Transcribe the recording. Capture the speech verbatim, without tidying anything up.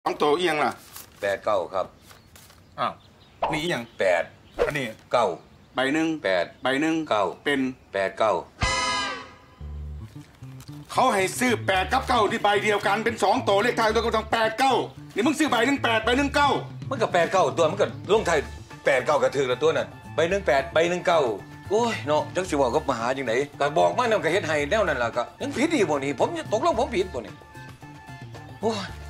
สองตัวเอียงล่ะแปดเก้าครับอ้าวนี่เอียงแปดอันนี้เก้าใบหนึ่งแปดใบหนึ่งเก้าเป็นแปดเก้าเขาให้ซื้อแปดกับเก้าที่ใบเดียวกันเป็นสองตัวเลขท้ายตัวก็ต้องแปดเก้านี่มึงซื้อใบหนึ่งแปดใบหนึ่งเก้ามันก็แปดเก้าตัวมันก็ลงไทยแปดเก้ากระถือละตัวนั่นใบหนึ่งแปดใบหนึ่งเก้าโอ้ยเนาะจังสิว่าก็มาหาจังไหนก็บอกมาแนวก็เฮ็ดให้แนวนั้นล่ะก็ยังผิดอีกบ่นี่ผมตกลงผมผิดบ่นี่โอ้ย